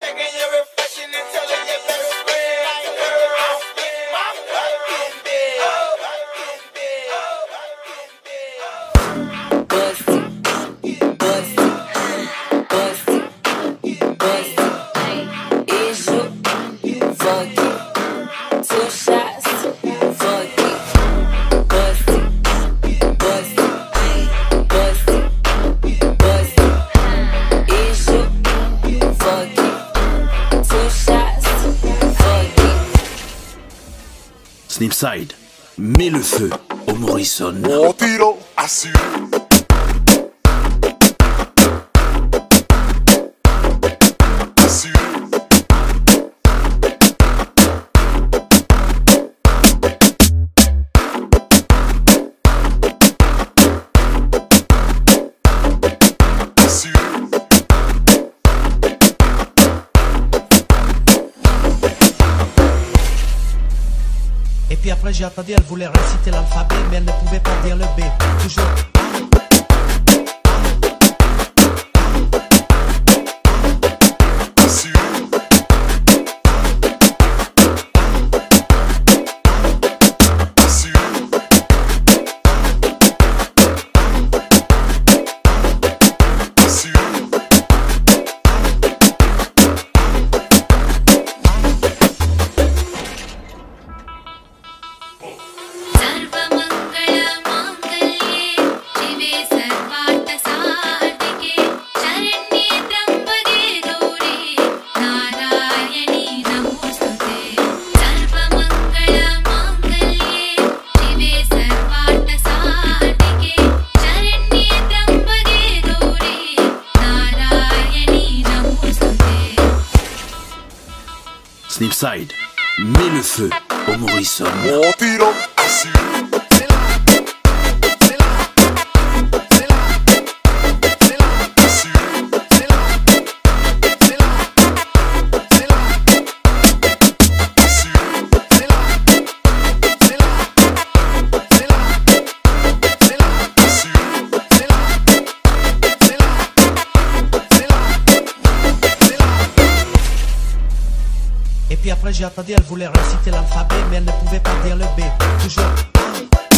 Snipside, mets le feu au Morrison. Mon tiro assure. Et puis après j'ai entendu, elle voulait réciter l'alphabet, mais elle ne pouvait pas dire le B. Toujours. Snipside, mets le feu au Morrison. Mon tiro assure. Et puis après j'ai entendu, elle voulait réciter l'alphabet, mais elle ne pouvait pas dire le B. Toujours.